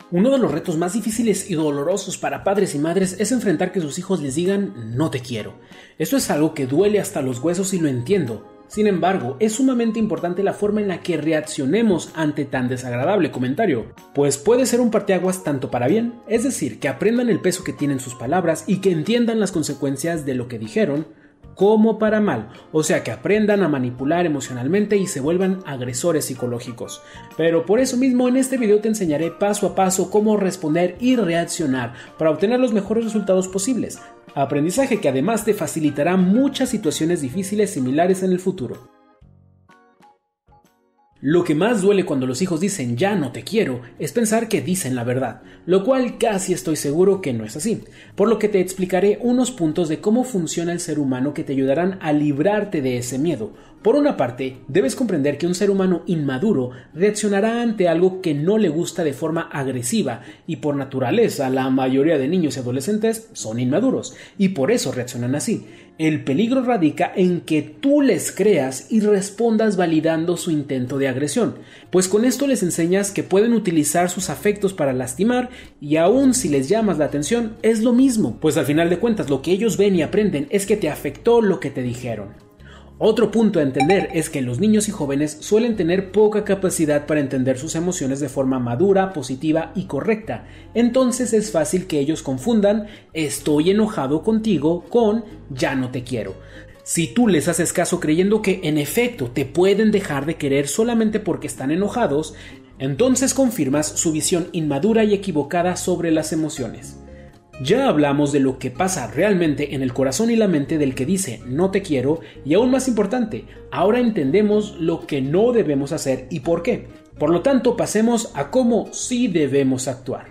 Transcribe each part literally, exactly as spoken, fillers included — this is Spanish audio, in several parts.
Uno de los retos más difíciles y dolorosos para padres y madres es enfrentar que sus hijos les digan "no te quiero". Esto es algo que duele hasta los huesos y lo entiendo. Sin embargo, es sumamente importante la forma en la que reaccionemos ante tan desagradable comentario, pues puede ser un parteaguas tanto para bien, es decir, que aprendan el peso que tienen sus palabras y que entiendan las consecuencias de lo que dijeron, como para mal, o sea que aprendan a manipular emocionalmente y se vuelvan agresores psicológicos. Pero por eso mismo en este video te enseñaré paso a paso cómo responder y reaccionar para obtener los mejores resultados posibles. Aprendizaje que además te facilitará muchas situaciones difíciles similares en el futuro. Lo que más duele cuando los hijos dicen "ya no te quiero" es pensar que dicen la verdad, lo cual casi estoy seguro que no es así, por lo que te explicaré unos puntos de cómo funciona el ser humano que te ayudarán a librarte de ese miedo. Por una parte, debes comprender que un ser humano inmaduro reaccionará ante algo que no le gusta de forma agresiva y por naturaleza la mayoría de niños y adolescentes son inmaduros y por eso reaccionan así. El peligro radica en que tú les creas y respondas validando su intento de agresión, pues con esto les enseñas que pueden utilizar sus afectos para lastimar y aun si les llamas la atención es lo mismo, pues al final de cuentas lo que ellos ven y aprenden es que te afectó lo que te dijeron. Otro punto a entender es que los niños y jóvenes suelen tener poca capacidad para entender sus emociones de forma madura, positiva y correcta, entonces es fácil que ellos confundan "estoy enojado contigo" con "ya no te quiero". Si tú les haces caso creyendo que en efecto te pueden dejar de querer solamente porque están enojados, entonces confirmas su visión inmadura y equivocada sobre las emociones. Ya hablamos de lo que pasa realmente en el corazón y la mente del que dice "no te quiero" y aún más importante, ahora entendemos lo que no debemos hacer y por qué. Por lo tanto, pasemos a cómo sí debemos actuar.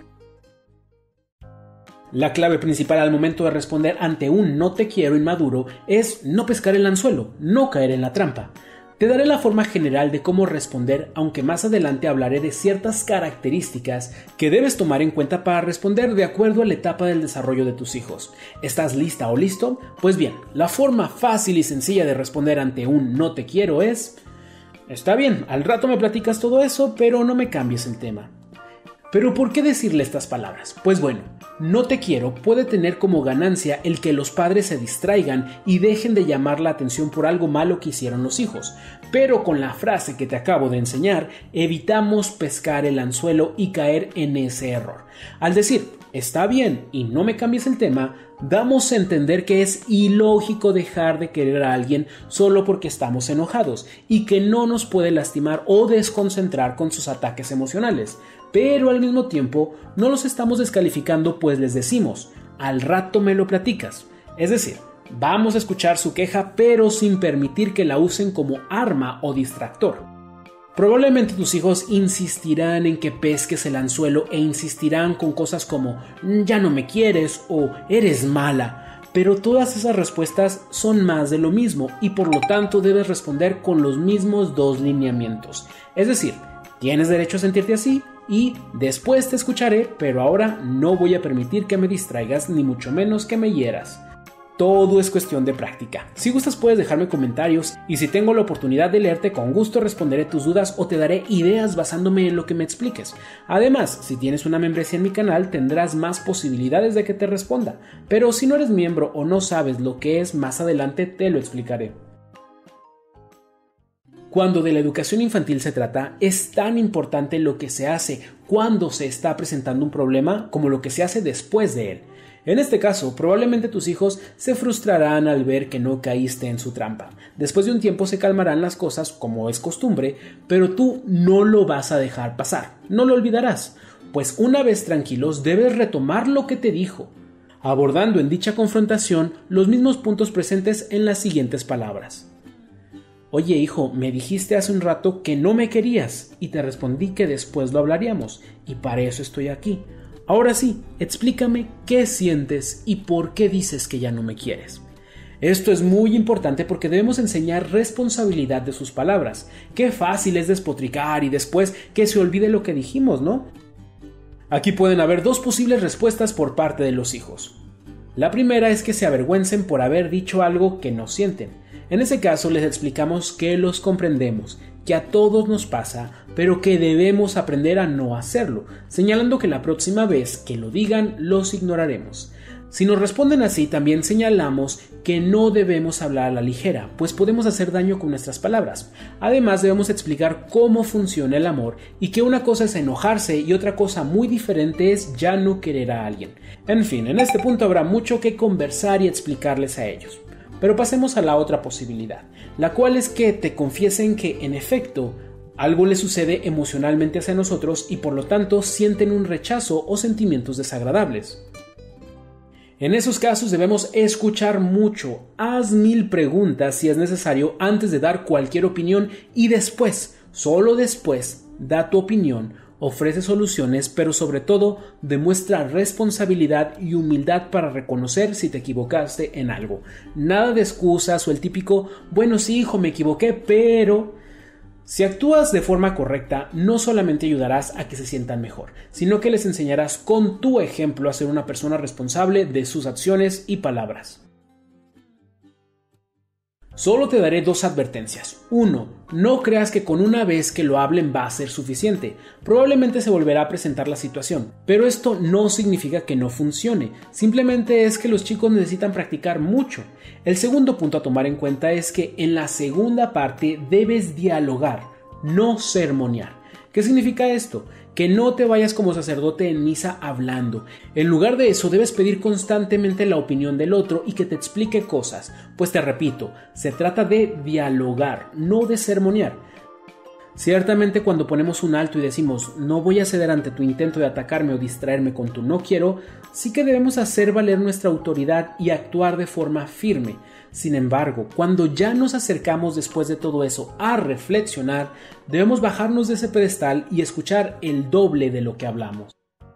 La clave principal al momento de responder ante un "no te quiero" inmaduro es no pescar el anzuelo, no caer en la trampa. Te daré la forma general de cómo responder, aunque más adelante hablaré de ciertas características que debes tomar en cuenta para responder de acuerdo a la etapa del desarrollo de tus hijos. ¿Estás lista o listo? Pues bien, la forma fácil y sencilla de responder ante un "no te quiero" es: está bien, al rato me platicas todo eso, pero no me cambies el tema. ¿Pero por qué decirle estas palabras? Pues bueno, "no te quiero" puede tener como ganancia el que los padres se distraigan y dejen de llamar la atención por algo malo que hicieron los hijos, pero con la frase que te acabo de enseñar, evitamos pescar el anzuelo y caer en ese error. Al decir "está bien y no me cambies el tema", damos a entender que es ilógico dejar de querer a alguien solo porque estamos enojados y que no nos puede lastimar o desconcentrar con sus ataques emocionales. Pero al mismo tiempo no los estamos descalificando, pues les decimos "al rato me lo platicas". Es decir, vamos a escuchar su queja pero sin permitir que la usen como arma o distractor. Probablemente tus hijos insistirán en que pesques el anzuelo e insistirán con cosas como "ya no me quieres" o "eres mala", pero todas esas respuestas son más de lo mismo y por lo tanto debes responder con los mismos dos lineamientos. Es decir, tienes derecho a sentirte así y después te escucharé, pero ahora no voy a permitir que me distraigas ni mucho menos que me hieras. Todo es cuestión de práctica. Si gustas puedes dejarme comentarios y si tengo la oportunidad de leerte con gusto responderé tus dudas o te daré ideas basándome en lo que me expliques. Además, si tienes una membresía en mi canal tendrás más posibilidades de que te responda, pero si no eres miembro o no sabes lo que es, más adelante te lo explicaré. Cuando de la educación infantil se trata, es tan importante lo que se hace cuando se está presentando un problema como lo que se hace después de él. En este caso, probablemente tus hijos se frustrarán al ver que no caíste en su trampa. Después de un tiempo se calmarán las cosas como es costumbre, pero tú no lo vas a dejar pasar, no lo olvidarás, pues una vez tranquilos debes retomar lo que te dijo, abordando en dicha confrontación los mismos puntos presentes en las siguientes palabras. Oye hijo, me dijiste hace un rato que no me querías y te respondí que después lo hablaríamos y para eso estoy aquí. Ahora sí, explícame qué sientes y por qué dices que ya no me quieres. Esto es muy importante porque debemos enseñar responsabilidad de sus palabras. Qué fácil es despotricar y después que se olvide lo que dijimos, ¿no? Aquí pueden haber dos posibles respuestas por parte de los hijos. La primera es que se avergüencen por haber dicho algo que no sienten. En ese caso les explicamos que los comprendemos, que a todos nos pasa, pero que debemos aprender a no hacerlo, señalando que la próxima vez que lo digan, los ignoraremos. Si nos responden así, también señalamos que no debemos hablar a la ligera, pues podemos hacer daño con nuestras palabras. Además, debemos explicar cómo funciona el amor y que una cosa es enojarse y otra cosa muy diferente es ya no querer a alguien. En fin, en este punto habrá mucho que conversar y explicarles a ellos. Pero pasemos a la otra posibilidad, la cual es que te confiesen que, en efecto, algo les sucede emocionalmente hacia nosotros y por lo tanto sienten un rechazo o sentimientos desagradables. En esos casos debemos escuchar mucho, haz mil preguntas si es necesario antes de dar cualquier opinión y después, solo después, da tu opinión, ofrece soluciones, pero sobre todo demuestra responsabilidad y humildad para reconocer si te equivocaste en algo. Nada de excusas o el típico, bueno sí hijo me equivoqué, pero... Si actúas de forma correcta, no solamente ayudarás a que se sientan mejor, sino que les enseñarás con tu ejemplo a ser una persona responsable de sus acciones y palabras. Solo te daré dos advertencias. uno. No creas que con una vez que lo hablen va a ser suficiente. Probablemente se volverá a presentar la situación, pero esto no significa que no funcione. Simplemente es que los chicos necesitan practicar mucho. El segundo punto a tomar en cuenta es que en la segunda parte debes dialogar, no sermonear. ¿Qué significa esto? Que no te vayas como sacerdote en misa hablando. En lugar de eso, debes pedir constantemente la opinión del otro y que te explique cosas. Pues te repito, se trata de dialogar, no de sermonear. Ciertamente cuando ponemos un alto y decimos no voy a ceder ante tu intento de atacarme o distraerme con tu no quiero, sí que debemos hacer valer nuestra autoridad y actuar de forma firme. Sin embargo, cuando ya nos acercamos después de todo eso a reflexionar, debemos bajarnos de ese pedestal y escuchar el doble de lo que hablamos.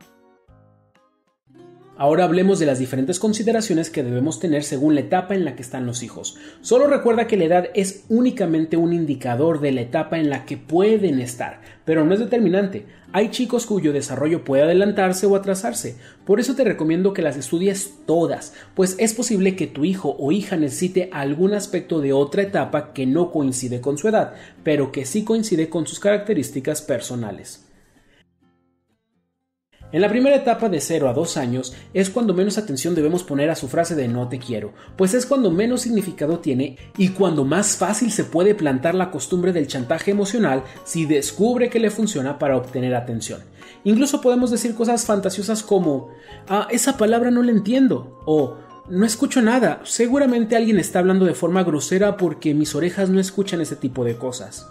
Ahora hablemos de las diferentes consideraciones que debemos tener según la etapa en la que están los hijos. Solo recuerda que la edad es únicamente un indicador de la etapa en la que pueden estar, pero no es determinante. Hay chicos cuyo desarrollo puede adelantarse o atrasarse. Por eso te recomiendo que las estudies todas, pues es posible que tu hijo o hija necesite algún aspecto de otra etapa que no coincide con su edad, pero que sí coincide con sus características personales. En la primera etapa de cero a dos años es cuando menos atención debemos poner a su frase de no te quiero, pues es cuando menos significado tiene y cuando más fácil se puede plantar la costumbre del chantaje emocional si descubre que le funciona para obtener atención. Incluso podemos decir cosas fantasiosas como ah, esa palabra no la entiendo o no escucho nada, seguramente alguien está hablando de forma grosera porque mis orejas no escuchan ese tipo de cosas.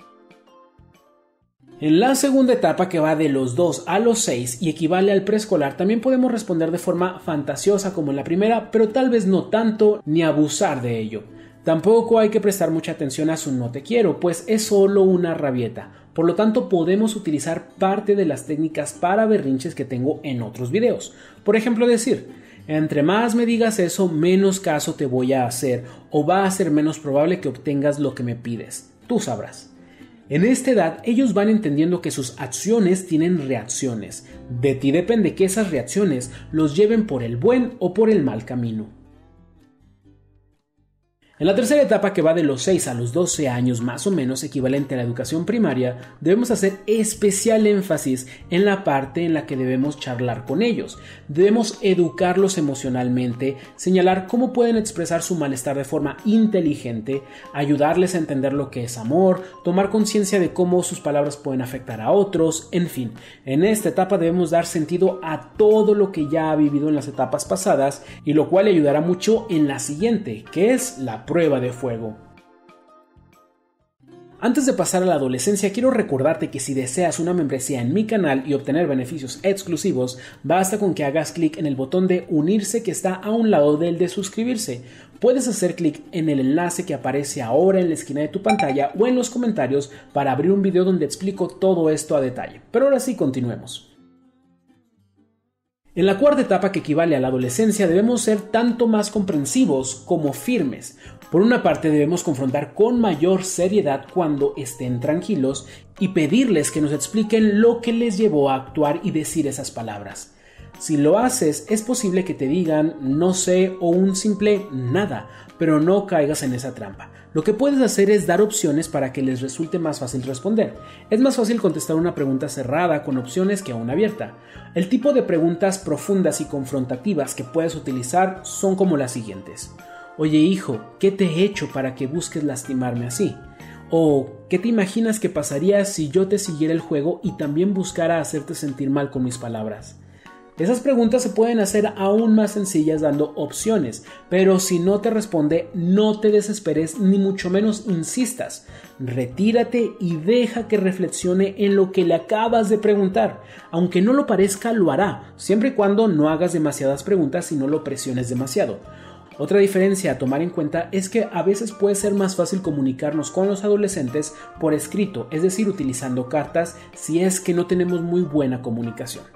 En la segunda etapa, que va de los dos a los seis y equivale al preescolar, también podemos responder de forma fantasiosa como en la primera, pero tal vez no tanto ni abusar de ello. Tampoco hay que prestar mucha atención a su no te quiero, pues es solo una rabieta. Por lo tanto, podemos utilizar parte de las técnicas para berrinches que tengo en otros videos. Por ejemplo, decir, entre más me digas eso, menos caso te voy a hacer o va a ser menos probable que obtengas lo que me pides. Tú sabrás. En esta edad, ellos van entendiendo que sus acciones tienen reacciones. De ti depende que esas reacciones los lleven por el buen o por el mal camino. En la tercera etapa, que va de los seis a los doce años, más o menos equivalente a la educación primaria, debemos hacer especial énfasis en la parte en la que debemos charlar con ellos. Debemos educarlos emocionalmente, señalar cómo pueden expresar su malestar de forma inteligente, ayudarles a entender lo que es amor, tomar conciencia de cómo sus palabras pueden afectar a otros, en fin. En esta etapa debemos dar sentido a todo lo que ya ha vivido en las etapas pasadas y lo cual le ayudará mucho en la siguiente, que es la prueba de fuego. Antes de pasar a la adolescencia, quiero recordarte que si deseas una membresía en mi canal y obtener beneficios exclusivos, basta con que hagas clic en el botón de unirse que está a un lado del de suscribirse. Puedes hacer clic en el enlace que aparece ahora en la esquina de tu pantalla o en los comentarios para abrir un video donde explico todo esto a detalle. Pero ahora sí, continuemos. En la cuarta etapa, que equivale a la adolescencia, debemos ser tanto más comprensivos como firmes. Por una parte, debemos confrontar con mayor seriedad cuando estén tranquilos y pedirles que nos expliquen lo que les llevó a actuar y decir esas palabras. Si lo haces, es posible que te digan no sé o un simple nada, pero no caigas en esa trampa. Lo que puedes hacer es dar opciones para que les resulte más fácil responder. Es más fácil contestar una pregunta cerrada con opciones que una abierta. El tipo de preguntas profundas y confrontativas que puedes utilizar son como las siguientes. Oye hijo, ¿qué te he hecho para que busques lastimarme así? O ¿qué te imaginas que pasaría si yo te siguiera el juego y también buscara hacerte sentir mal con mis palabras? Esas preguntas se pueden hacer aún más sencillas dando opciones, pero si no te responde, no te desesperes ni mucho menos insistas. Retírate y deja que reflexione en lo que le acabas de preguntar. Aunque no lo parezca, lo hará, siempre y cuando no hagas demasiadas preguntas y no lo presiones demasiado. Otra diferencia a tomar en cuenta es que a veces puede ser más fácil comunicarnos con los adolescentes por escrito, es decir, utilizando cartas, si es que no tenemos muy buena comunicación.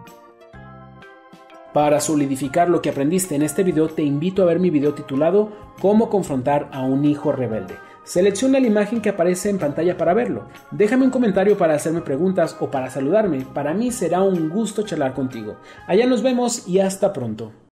Para solidificar lo que aprendiste en este video, te invito a ver mi video titulado ¿Cómo confrontar a un hijo rebelde? Selecciona la imagen que aparece en pantalla para verlo. Déjame un comentario para hacerme preguntas o para saludarme. Para mí será un gusto charlar contigo. Allá nos vemos y hasta pronto.